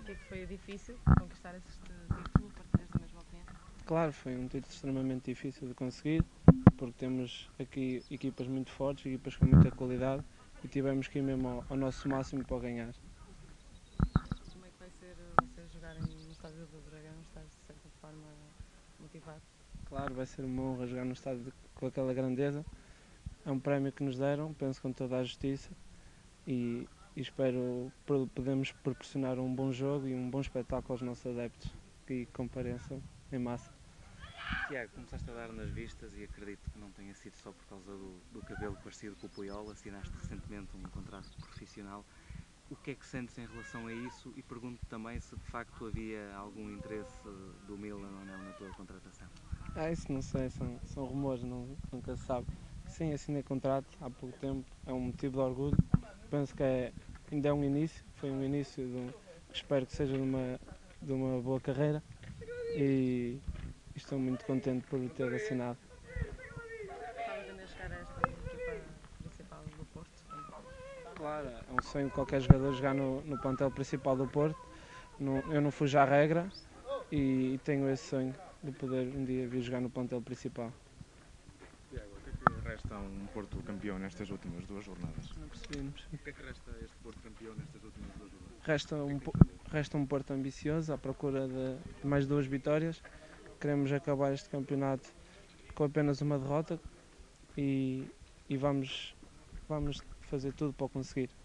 que foi difícil conquistar este título, partilhas da mesma opinião? Claro, foi um título extremamente difícil de conseguir, porque temos aqui equipas muito fortes, equipas com muita qualidade e tivemos que ir mesmo ao nosso máximo para ganhar. Como é que vai ser vocês jogarem no estádio do Dragão? Estás de certa forma motivado? Claro, vai ser uma honra jogar no estádio com aquela grandeza. É um prémio que nos deram, penso com toda a justiça e espero podermos proporcionar um bom jogo e um bom espetáculo aos nossos adeptos que compareçam em massa. Tiago, começaste a dar nas vistas e acredito que não tenha sido só por causa do cabelo parecido com o Puyol, assinaste recentemente um contrato profissional. O que é que sentes em relação a isso? E pergunto também se de facto havia algum interesse do Milan ou não na tua contratação. Isso não sei, são rumores, nunca se sabe. Sim, assinei contrato há pouco tempo, é um motivo de orgulho. Penso que ainda é um início, foi um início que espero que seja de uma boa carreira e estou muito contente por ter assinado. Estavas ainda a chegar a esta equipa principal do Porto? Claro, é um sonho de qualquer jogador jogar no plantel principal do Porto. Eu não fujo à regra e tenho esse sonho de poder um dia vir jogar no plantel principal. Tiago, o que é que resta a um Porto campeão nestas últimas duas jornadas? Não percebemos. O que é que resta a este Porto campeão nestas últimas duas jornadas? Resta um Porto ambicioso à procura de mais 2 vitórias. Queremos acabar este campeonato com apenas uma derrota e vamos fazer tudo para o conseguir.